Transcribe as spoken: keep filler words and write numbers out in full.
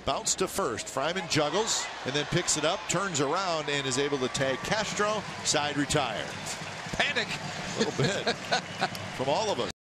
Bounce to first. Freiman juggles and then picks it up, turns around, and is able to tag Castro. Side retired. Panic a little bit from all of us.